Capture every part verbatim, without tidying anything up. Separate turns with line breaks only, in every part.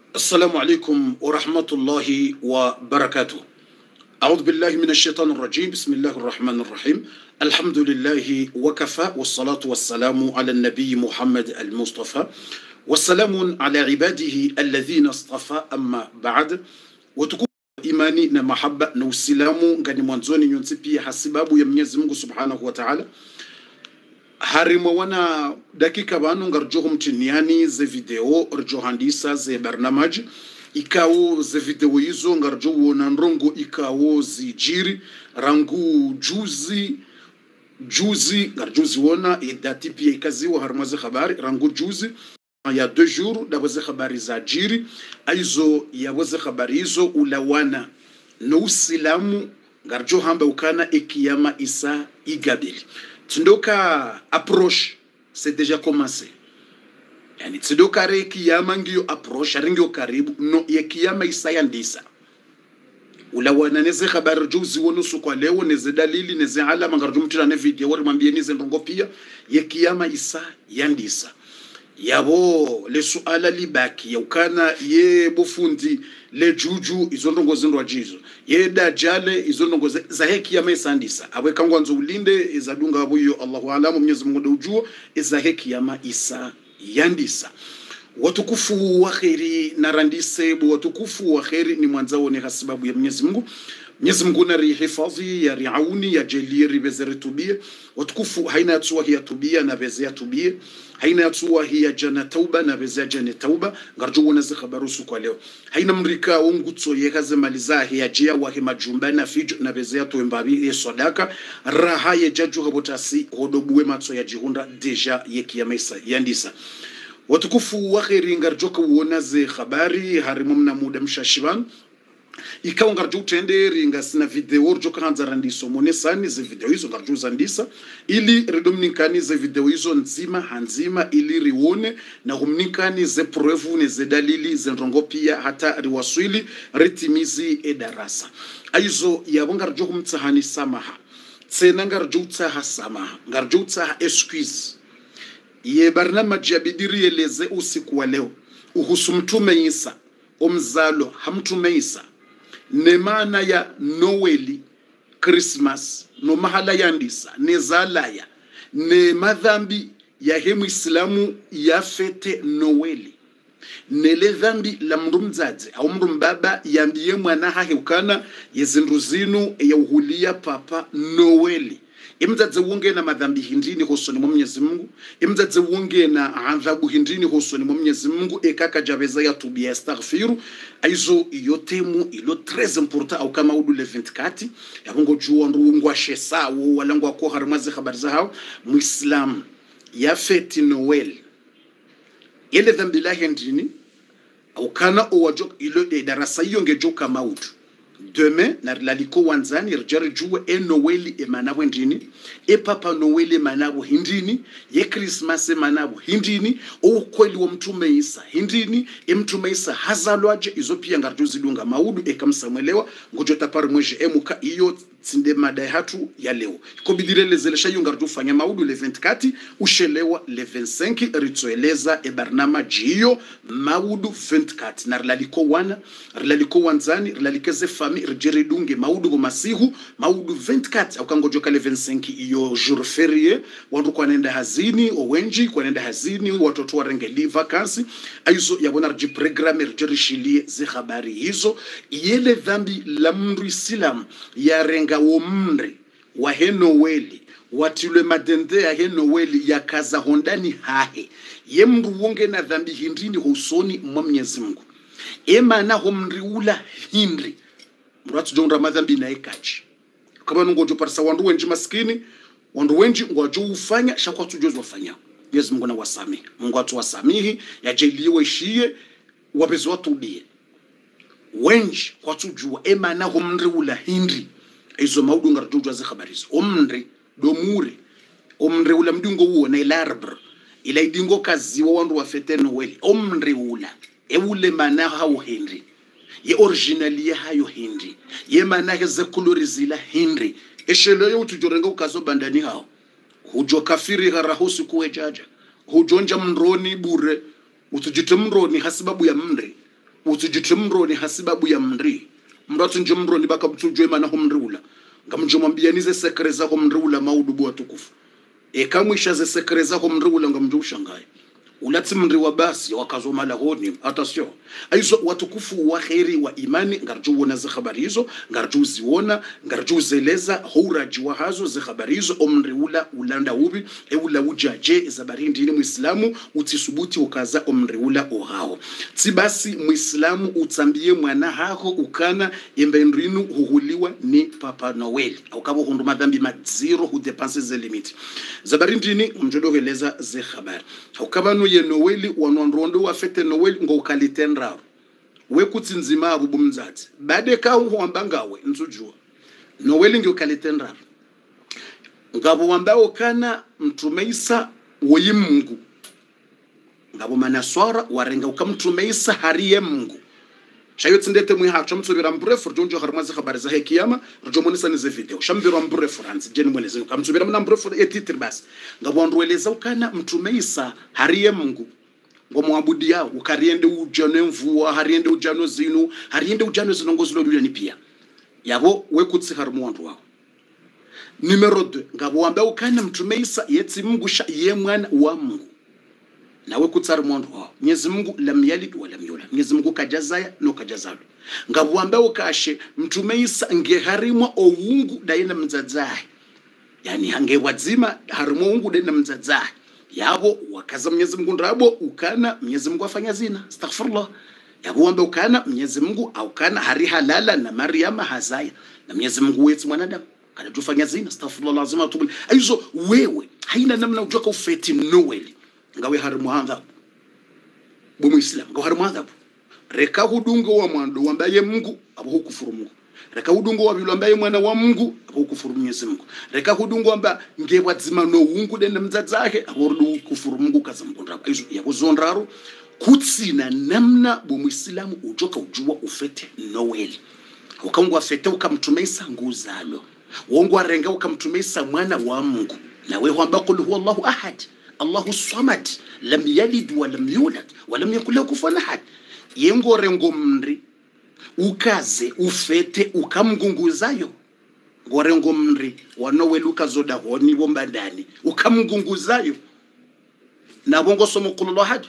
السلام عليكم ورحمة الله وبركاته. أعوذ بالله من الشيطان الرجيم. بسم الله الرحمن الرحيم. الحمد لله وكفى والصلاة والسلام على النبي محمد المصطفى والسلام على عباده الذين اصطفى. أما بعد وتكون imani na mahaba na usilamu ngani mwanzoni nyonsi pia hasibabu ya Mwenyezi Mungu Subhanahu wa Ta'ala. Harimo wana dakika banu ngarjoho mtiniani ze video rjo handisa ze barnamaji ikawo ze video hizo ngarjo wona nrongo ikawo zijiri rangu juzi juzi ngarjuzi wona idati pia ikaziwa harmaze habari rangu juzi ya deux jours dabaze habari za jiri aizo yabaze habari hizo ulawana no usilamu ngarjo hamba ukana ekiyama isa igabili tndoka approche c'est déjà commencé. Yani tndoka re kiyama ngiyo approche aringyo karibu no ye kiyama isa ndisa ulawana neze habari juzi wono sukwa leo neze dalili neze alama ngarjo mtira ne video wari mwambie nize ndongo pia ye kiyama isa yandisa yabo le suala libaki yaukana ye bofundi le juju izo ndongo zindwa jizo ye dajale izo ndongo za heki ya maisandisa awe kangwanzo ulinde izadunga abuyo Allahu alamu Mwenyezi Mungu ujua iza heki ya maisa yandisa watukufu wa khairi narandise bu watukufu wa khairi ni mwanzao ni hasibabu ya Mwenyezi Mungu. Mwenyezi Mungu na rihifadhi ya riauni ya jeliri bezere tubie watukufu haina yatuwa hiya tubia na bezea tubie haina yatuwa hiya jana tauba na bezea jane tauba ngarjo wona ze khabarusu kwa leo haina mrika ongutso yekaze maliza hiya jia wa hima jumba na fijo na bezea tuembabi ye sodaka raha ye jaju habotasi hodobuwe matso ya jihunda deja yeki ya mesa yandisa watukufu wa khairi ngarjo ka wona ze khabari harimo mna muda mshashiban ikawa ngarjo utende ringa sina video rjo kanza randiso monesani ze video hizo ngarjo zandisa ili redomnikani ze video hizo nzima hanzima ili rione na humnikani ze preuve ne ze dalili ze ndongo pia hata riwaswili retimizi edarasa aizo yabo ngarjo kumtsahani samaha tsena ngarjo tsaha samaha ngarjo tsaha excuse ye barnamaji abidiri eleze usiku wa leo uhusu mtume Isa omzalo hamtume Isa ne maana ya Noeli Christmas no mahala yandisa ne zalaya ne madhambi ya hemu Islamu ya fete Noeli ne le dhambi la mrumzaze au mrumbaba yambiye mwana hahe ukana yezinduzinu ya uhulia papa Noeli imdadze wonge na madhambi hindini hosoni mwa Mwenyezi Mungu imdadze wonge na adhabu hindini hosoni mwa Mwenyezi Mungu ekaka jabeza ya tubia astaghfiru aizo yotemu ilo très important au kama udu le vingt-quatre yabongo juwa ndungwa shesa wo walangwa ko harmaze habari za hao muislam ya feti Noel ile dhambi la hindini au kana owajo ilo de darasa yonge joka maudu demain na laliko wanzani rjari juwe e Noeli e manabu hindini e papa Noeli e manabu hindini ye Christmas e manabu hindini o kweli wa mtume Isa hindini e mtume Isa hazalwaje izo pia ngarjuzi dunga maudu e kamsamwelewa ngojota pari mweje e muka iyo tsinde madai hatu ya leo kobidire lezelesha yu ngarju fanya maudu le vingt-quatre ushelewa le vingt-cinq ritsoeleza e barnama jiyo maudu vingt-quatre na laliko wana laliko wanzani lalikeze fami rjeri dunge maudu masihu maudu vingt-quatre ukangojoka le vingt-cinq iyo jour férié wandu kwa nenda hazini owenji kwa nenda hazini watoto warengeli vacances aizo yabona rji programme rjeri shilie ze habari hizo yele dhambi la mndu Islam ya renga umri wa Noeli watule madende ya Noeli ya kaza hondani hahe ye mndu wonge na dhambi hindini husoni mwa Mwenyezi Mungu ema na humri ula hindri mratu jonga madhambi na ekachi kama ngojo parsa wandu wenji maskini wandu wenji ngojo ufanya shakwa tujozo wafanya Mwenyezi Mungu na wasami Mungu atu wasamihi ya jeliwe shie wabezo watubie wenji kwa tujua ema na humri ula hindri izo maudu ngarjuju za habarizo omndri domure omndri ula mdungo huo na ilarbre ila idingo kazi wa wandu wa fete Noeli omndri ula e ule mana hao Henry ye original ye hayo Henry ye mana heze kolorizila Henry eshelo yo tujorenga ukazo bandani hao hujo kafiri harahusi kuwe jaja hujonja mroni bure utujite mroni hasibabu ya mndri utujitumro ni hasibabu ya mri mratu njumro ni baka mtujwe mana humrula ngamjumwambia nize sekre zako mrula maudubu watukufu e kamwisha ze sekre zako mrula ngamjushangaye ulati mri wa basi wakazoma lahoni attention aizo watukufu wa khairi wa imani ngarju wona ze habari hizo ngarju ziona ngarju zeleza houraji wa hazo ze habari hizo omri ula ulanda ubi e ula ujaje za barindi ni muislamu utisubuti ukaza omri ula ohao tibasi muislamu utambie mwana hako ukana embendrinu huhuliwa ni Papa Noel au kabo hundu madhambi maziro hu dépenser ze limite za barindi ni mjodo veleza ze habari au kaba ye Noeli wanonrondo wa fete Noeli ngo ukalitendra we kutsinzima abubu mzati bade ka huamba ngawe nsujua Noeli ngo ukalitendra ngabo wambao kana mtume Isa woyi Mungu ngabo manaswara warenga ukamtume Isa hariye Mungu shayo tsindete mwi hacho mtsubira mbrefu jonjo harmazi habari za hekiyama rojo monisa nize video shambiro mbrefu ranzi jeni mweleze ukamtsubira mna mbrefu etitir basi ngabo ndweleza ukana mtume Isa hariye Mungu ngo muabudi yao ukariende ujane mvua hariende ujano zinu hariende ujano zinongozilo lule ni pia yabo we kutsi harmondu wao numero deux ngabo wamba ukana mtume Isa yeti Mungu sha ye mwana wa Mungu nawe kutsara mwandu wao Mwenyezi Mungu lam yalid wa lam yulad Mwenyezi Mungu kajazaya no kajazalo ngabwamba ukashe mtume Isa ngeharimwa owungu daina mzadzaye yani hange wazima harimo ungu daina mzadzaye yabo wakaza Mwenyezi Mungu ndabo ukana Mwenyezi Mungu afanya zina astaghfirullah yabo wamba ukana Mwenyezi Mungu au kana hari halala na Maryama hazaya na Mwenyezi Mungu wetu mwanadamu kana tufanya zina astaghfirullah lazima tubuli aizo wewe haina namna ujoka ufeti Noel ngawe harimu handhabu bu muislam ngawe harimu handhabu reka hudungo wa mwando wambaye Mungu abo hukufuru Mungu reka hudungo wa bilu ambaye mwana wa Mungu abo hukufuru Mwenyezi Mungu reka hudungo amba ngewa dzima no ungu dende mdzadzake abo hukufuru Mungu kazambondra aizo yakuzondraro kutsina namna bu muislamu ujoka ujua ufete Noel ukangwa fete ukamtumesa nguzalo wongo arenga ukamtumesa mwana wa Mungu na wewe hamba qul huwa Allahu ahad Allahu samad lam yalid wa lam yulad wa lam yakul lahu kufuwan ahad yengo rengo mri ukaze ufete ukamgunguzayo ngorengo mri wanowe lukazoda honi bombandani ukamgunguzayo na bongo somo qul ahad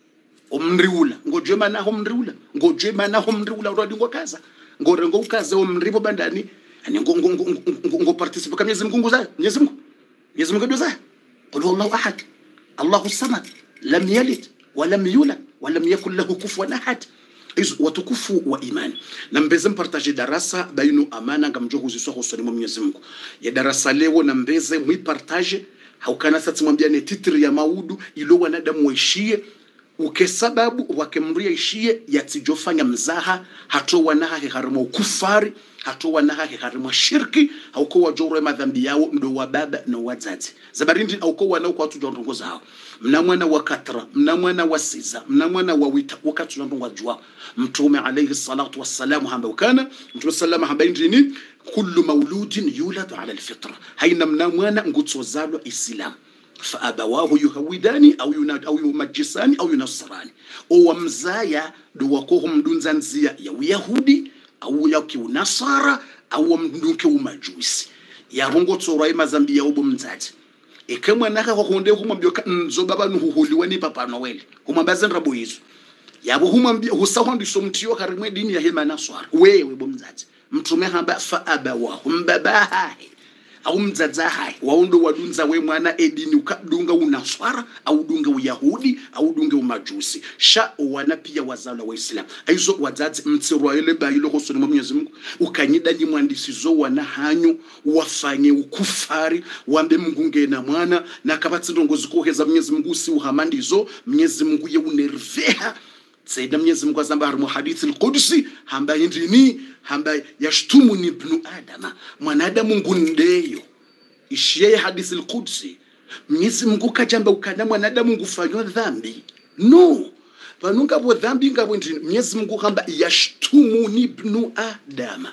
omriula ngojema na omriula ngojema na omriula uradi ngokaza ngorengo ukaze omri bombandani ani ngo ngo ngo participe kama Mwenyezi Mungu nguzayo Mwenyezi Mungu Mwenyezi Mungu doza qul huwallahu ahad Allahu samad lam yalid wa lam yulad wa lam yakul lahu kufuwan ahad izo watukufu wa imani na mbeze mpartage darasa bainu amana ngamjo huziswa husoni Mwenyezi Mungu ya darasa leo na mbeze mwipartage haukana sasa mwambia ne titri ya maudu ilo wanadamu waishie uke sababu wakemria ishie yatijofanya mzaha hato wanaha harimo kufari hato wanaha harimo shirki hauko wajoro madhambi yao ndo wa baba na wazazi zabarindi hauko wanao kwa tujongoza hao mna mwana wa katra mna mwana wa siza mna mwana wa wita wakati tunandonga jua mtume alayhi salatu wassalam hamba ukana mtume sallama hamba indini kullu mauludin yuladu ala alfitra haina mna mwana ngutsozalwa islam فأبواه يهوداني أو يناد أو يمجساني أو ينصراني أو مزايا دوكوهم دون زنزية يا يهودي أو يا كيو نصارى أو مدون كيو مجوسي يا رونغو تصوري مزامبيا أو بمزاج إكما نكا هونده هم بيوكا نزوبابا نهوليواني بابا نويل هم بازن ربويزو يا بو هم بي هساون دي سومتيو كارمwe dini ya hema naswara wewe bomzaji mtume hamba fa abawa mbabaha au mzadzahai waundo wadunza we mwana edini ukadunga unaswara au dunga uyahudi au dunga umajusi sha wana pia wazala wa Islam aizo wazazi mtsirwa ile bayilo hosoni mwa Mwenyezi Mungu ukanyida ni mwandisizo wana hanyu wafanye ukufari wambe mgunge na mwana na kabatsi ndongozi koheza Mwenyezi Mungu si uhamandizo Mwenyezi Mungu ye unerveha Sayyidina Mwenyezi Mungu azamba harimo hadithi al-Qudsi hamba indini hamba yashtumuni ibn adama mwanadamu ngundeyo ishiye hadithi al-Qudsi Mwenyezi Mungu kajamba ukana mwanadamu ngufanywa dhambi no vanunga bo dhambi ngabo ndini Mwenyezi Mungu hamba yashtumuni ibn adama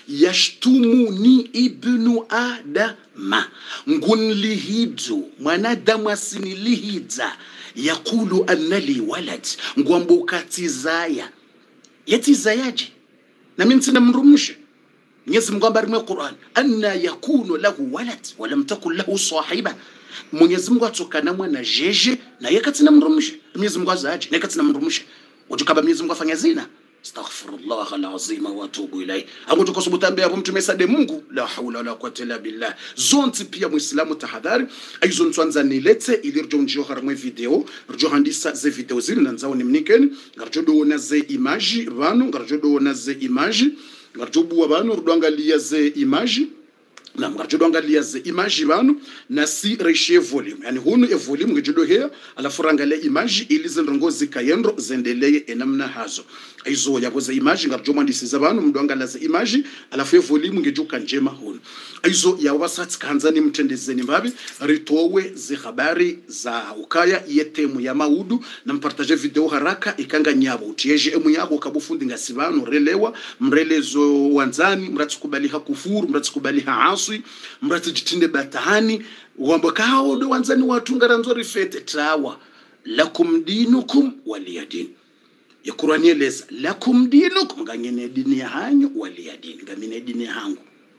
yashtumuni ibn adama ngunlihidzo mwanadamu asinilihidza yakulu annali walad ngwambo katizaya yeti zayaji na mimi sina mrumshe Mwenyezi Mungu ambaye mu Qur'an anna yakunu lahu walad wa lam takul lahu sahiba Mwenyezi Mungu atokana mwana jeje na yeye katina mrumshe Mwenyezi Mungu azaje na katina mrumshe ukaba Mwenyezi Mungu afanya zina astaghfirullah alazim wa atubu ilay angu tukosubutambe hapo mtume sade Mungu la haula wala quwwata illa billah zonti pia muislamu tahadhari aizo ntwanza nilete ili rjo njio haramwe video rjo handisa ze video zili nanzao ni mnikeni ngarjo doona ze image banu ngarjo doona ze image ngarjo buwa banu rudwangalia ze image na ngarjo dwangalia ze image banu na si reshe volume yani hunu e volume ngejodo here alafu rangale image ili zendongo zikayendo zendeleye enamna hazo aizo yabo ze image ngarjo mwandisiza banu mdwangala ze image alafu e volume ngejuka njema hunu aizo ya wasati kanzani mtendezeni mbabi ritowe ze habari za ukaya yetemu ya maudu na mpartage video haraka ikanga nyabo utieje emu yako kabufundi ngasibanu relewa mrelezo wanzani mratukubali hakufuru mratukubali haaswi mratijitinde batahani wamba kao do wanzani watunga nzori fete tawa lakum dinukum waliyadin ya Qur'ani eleza lakum dinukum nganyene dini yanyu waliyadin ngamine dini yangu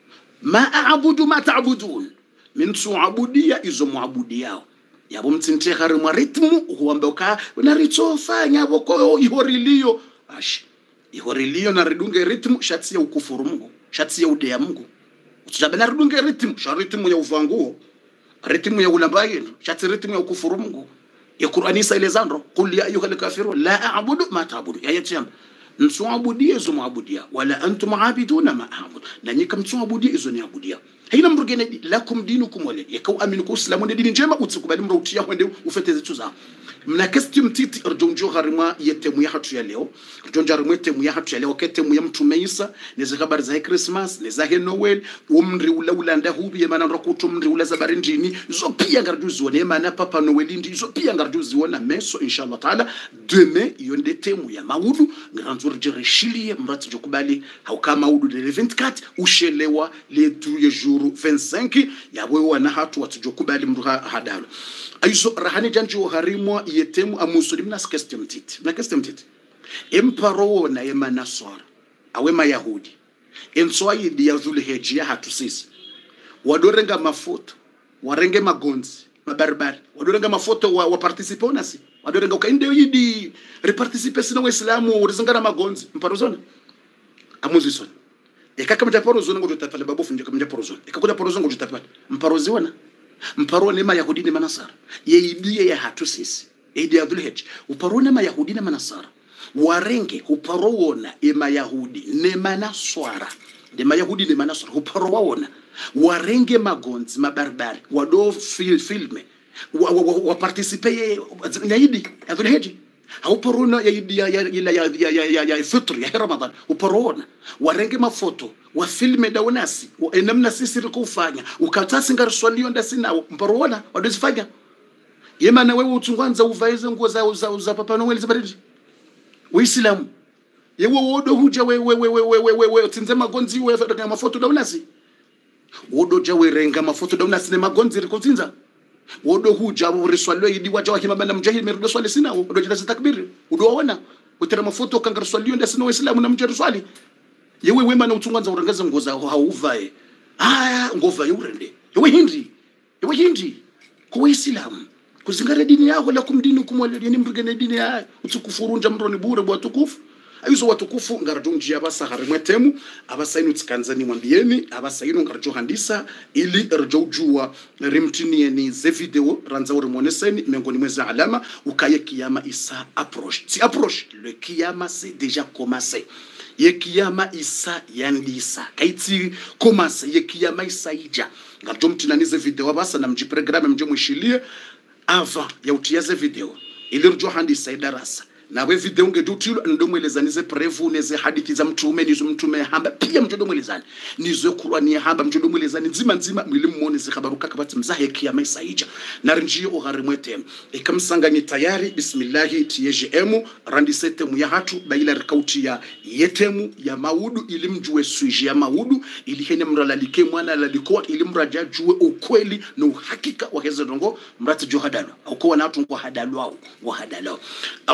ma a'budu ma ta'budun min su'abudia izo muabudi yao yabo mtinte hari mwa ritmu huamboka na ritofanya boko ihorilio ashi ihorilio na ridunge ritmu shatsi ya ukufuru Mungu shatsi ya ude ya Mungu utabana ridunge ritmu sharitmu ya uvanguo ritmu ya ulambaye shatsi ritmu ya ukufuru Mungu ya Qur'ani sailezandro qul ya ayyuhal kafirun la a'budu ma ta'budu ya yatim nsuabudia izo muabudia wala antum aabiduna ma a'bud na nyika msuabudia izo ni abudia haina mrugene lakum dinukum wala yakau aminu ku islamu ne dini njema utsikubali mrautia wende ufete zetu za mna kestim titi rjonjo harima yetemu ya hatu ya leo rjonjo harima yetemu ya hatu ya leo ketemu ya mtume Isa neze habari za Christmas neza he Noel umri ula ulanda hubi yemana rakuto umri ula zabari ndini zo pia ngarjuzi wone yemana papa Noel ndi zo pia ngarjuzi wona meso inshallah taala demain yonde temu ya maudu nganzuri jereshilie mrati jokubali hauka maudu de vingt-quatre ushelewa le deux jours vingt-cinq yawe wana hatu watujokubali mruha hadalo aizo rahani janjo harimwa yetemu amusuli mna skestem titi na kestem titi emparo na yemana swara awe mayahudi enswai dia zulheji ya hatu sisi wadorenga mafoto warenge magonzi mabarbari wadorenga mafoto wa, wa participona si wadorenga ukainde yidi reparticipe sina waislamu urizangana magonzi mparo zona amuzi sona ekaka mjaporo zona ngo tutapale babofu nje kamjaporo zona ekakuja poro zona ngo tutapale mparo ziona mparo ne mayahudi ne manasara yeidie ya hatu sisi eidi ya dhulhej uparo ne mayahudi ne manasara warenge uparo wona e mayahudi ne manaswara de mayahudi ne manaswara uparo wona warenge magonzi mabarbari wado fil filme wa, wa, wa, wa participe yaidi ya dhulhej hauparona ya ya ya ya ya ya ya fitri ya Ramadan uparona warenge mafoto wa filme daunasi enamna sisi rikufanya ukatasi ngariswalio ndasina mparona wadozifanya yemana wewe utungwanza uvaize nguo za za, za papa Noel zibaridi uislamu yewe wodo huja wewe wewe wewe wewe tinze magonzi wewe fadaka mafoto daunasi wodo jawe renga mafoto daunasi ne magonzi rikotinza wodo huja uriswalio yidi waja wakimabana mjahil merudo swali sina wodo jida takbir udoona utera mafoto kangariswalio ndasina waislamu na mjahil swali yewe wema na utunganza urangaza ngoza hauvae aya ngova yurende yewe hindi yewe hindi kwa waislamu kuzingara dini yako la kumdini kumwaleni mrugene dini ya utukufurunja mroni bure bwa tukufu ayuzo watukufu ngarajunji abasa harimwetemu abasainu tsikanzani mwambieni abasainu ngarajo handisa ili rjojua rimtinie ni ze video ranza uri mwoneseni miongoni mweza alama ukaye kiyama isa approche si approche le kiyama c'est déjà commencé ye kiyama isa yandisa kaiti commence ye kiyama isa ija ngarajo mtinanize video abasa na mji programme mje mwishilie avant ya utiaze video ili rjo handisa idarasa na we video ngedutilo ndomwelezanize prevu neze hadithi za mtume nizo mtume hamba pia mjodo mwelezani nizo Qur'ani hamba mjodo mwelezani nzima nzima mwilimuone zikhabaruka kabati mzahe kiyama isaija narinjio oharimwete ikamsanganye tayari bismillah tgm randisete mu ya hatu baila rekauti ya yetemu ya maudu ili mjue suji ya maudu ili hene mralalike mwana laliko ili mraja jue ukweli na uhakika wa hezo dongo mrati johadalo au kwa na watu kwa hadalo au wa hadalo a'udhu billahi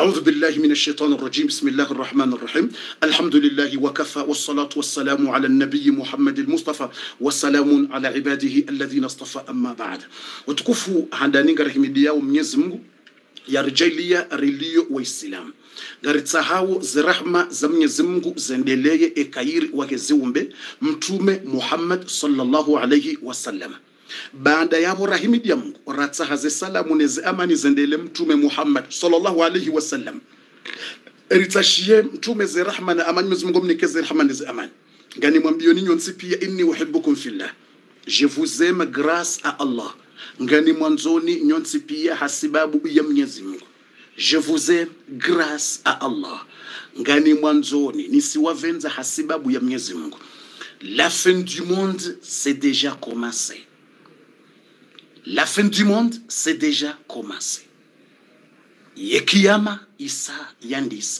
billahi minash shaitanir rajim. Bismillahir rahmanir rahim. Alhamdulillahi wa kafa wassalatu wassalamu ala an-nabiy Muhammad al-Mustafa wassalamun ala ibadihi alladhina istafa amma ba'd. Utukufu handaninga rahimidia wa Mwenyezi Mungu ya rijalia rilio wa Islam. Garitsahawo zirahma za Mwenyezi Mungu zendeleye ekairi wake ziumbe Mtume Muhammad sallallahu alayhi wasallam. Baada ya rahimidia Mungu ratsahaze salamu neze amani zendele Mtume Muhammad sallallahu alayhi wasallam. Ritashie Mtume zirahma na amani Mwenyezi Mungu mnikeze rahma neze amani. Ngani mwambio ninyo nsipia inni uhibbukum fillah. Je vous aime grâce à Allah. Ngani mwanzoni nyonsi pia hasibabu ya Mwenyezi Mungu. Je vous aime grâce à Allah. Ngani mwanzoni nisiwavenza hasibabu ya Mwenyezi Mungu. La fin du monde c'est déjà commencé. La fin du monde c'est déjà commencé. Yekiyama isa yandisa.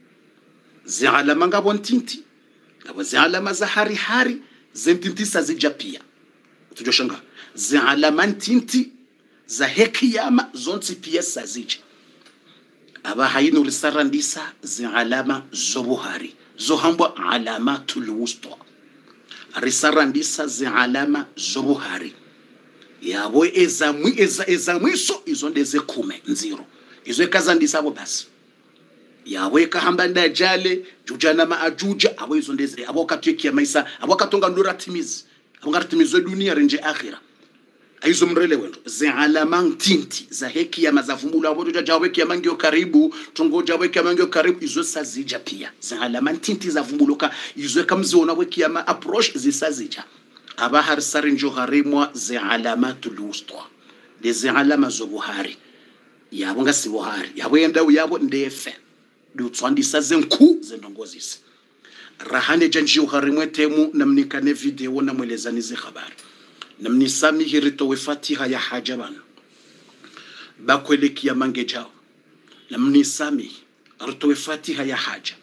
Zialama ngabontinti. Ngabo zialama za hari hari zentintisa zijapia. Tujoshanga. Zialama ntinti za hekiyama zonti pia sazija. Aba hayinu risarandisa zialama zobuhari. Zohambwa alamatul wusta. Risarandisa zialama zobuhari. Yabo ezamwi eza ezamwiso izondeze kume nziro. Izo kazandisa abo basi. Yawe kahamba ndajale jujana ma ajuja abo izondeze abo katweki ya maisa abo katonga ndura timizi abo ngartimizo dunia renje akhira. Aizo mrele wendo zialama ntinti za heki ya mazavumbula abo jawe ki ya mangio karibu tongo jawe ki ya mangio karibu izo sazija pia zialama ntinti za vumbuluka izo kamziona weki ya ma approach zisazija aba harsari njo harimwa zialamatul wusta de zialama zo buhari yabo ngasi buhari yabo yenda yabo ndefe du tsandisa zenku zendongozisi rahane janji uharimwe temu namnikane video na mwelezani zi habari namnisami hirito we fatiha ya hajabana bakweleki ya mangejao namnisami rito we fatiha ya haja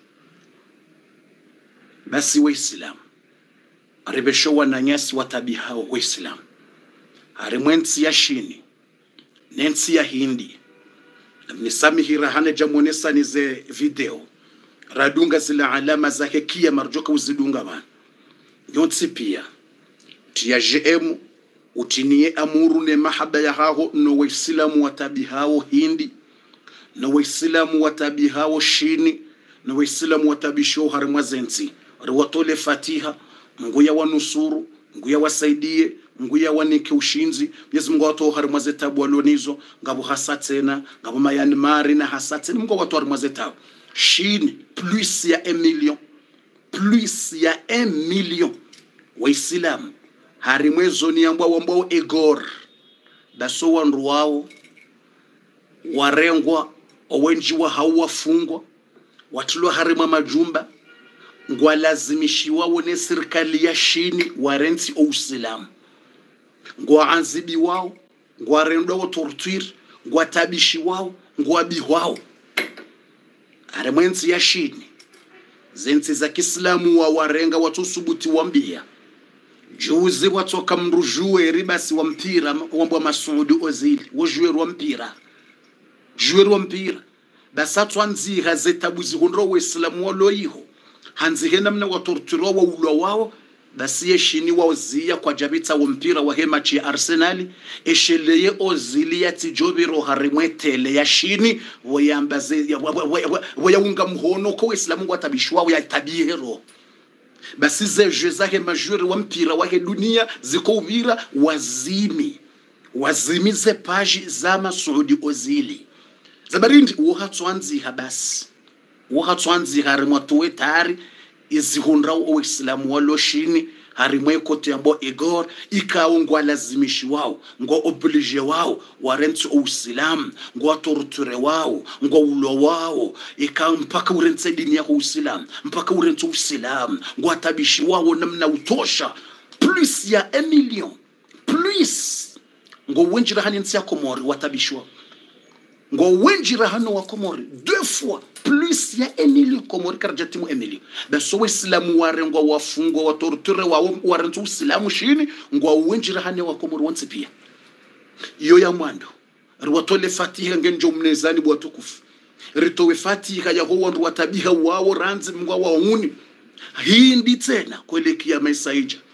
basi wa Islam aribesho wananyasi watabihao wa Islam harimwensi ya shini nensi ya hindi namnisami hirahane jamonesa nize video radunga zila alama zake kia marjoka uzidunga bana nyonsi pia tia G M utinie amuru ne mahaba ya hao no waislamu watabihao hindi no waislamu watabihao shini no waislamu watabisho harimwazensi riwatole fatiha nguya wanusuru nguya wasaidie nguya wanike ushinzi Mwenyezi Mungu watu harimwaze tabu walonizo ngabo hasatsena ngabo mayani mari na hasatsena Mungu watu harimwaze tabu shini plus ya un million plus ya un million waislamu harimwezo ni ambao wambao egor daso wanru wao warengwa owenji wa hawafungwa watulwa harima majumba ngwa lazimishiwa wone serikali ya shini warensi o usilamu ngwa anzibi wao ngwa rendo wa torture ngwa tabishi wao ngwa bi wao harimwensi ya shini zensi za Kiislamu wa warenga watu subuti wambia juzi watoka mrujue ribasi wa mpira wambwa Masudi Ozil wojue wa mpira jue wa mpira basatwa nzi hazetabu zihondro wa Islamu waloiho hanzi hena mna watortiro wa ulo wao basi yeshini wao zia kwa jabita wa mpira wa hemachi Arsenal esheleye Ozil ya tijobiro harimwetele ya shini wayambaze wayaunga mhono kwa Islamu watabishwa ya tabihero basi ze jezahe majuri wa mpira wa dunia ziko uvira wazimi wazimi ze paji za Masudi Ozili zabarindi uhatwanzi habasi uhatwanzi harimwa tuwe tari izihundra wa Islamu waloshini harimwe kote ambo egor ikao ngwa lazimishi wao ngwa oblige wao warentu uislamu ngwa torture wao ngwa ulo wao ikao mpaka urense dini ya uislamu mpaka urentu uislamu ngwa tabishi wao namna utosha plus ya un million plus ngwa wenjira hani nsi ya Komori watabishi wao ngwa wenjira hano wa Komori deux fois plus ya Emily Komori karjatimu Emily baso Islamu warengwa wafungwa watorture wa warentu Islamu shini ngwa wenjira hane wa Komori wansi pia iyo ya mwando riwatole fatiha ngenjo mnezani bwatukufu ritowe fatiha ya ho wandu watabiha wao ranzi mwa wauni hii ndi tena kuelekea maisaija